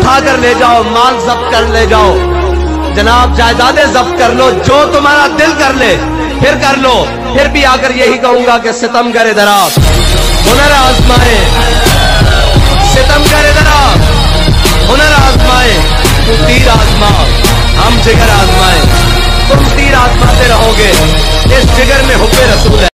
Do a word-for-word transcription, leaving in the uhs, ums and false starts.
उठा कर ले जाओ, माल जब्त कर ले जाओ, जनाब जायदादें जब्त कर लो, जो तुम्हारा दिल कर ले फिर कर लो। फिर भी आकर यही कहूंगा कि सितम करे दरा, हुनर आजमाए, सितम करे दरा, हुनर आजमाए, तू तीर आजमा, हम जिगर आजमाए। तुम तीर आजमाते रहोगे, इस जिगर में हुब्बे रसूल है।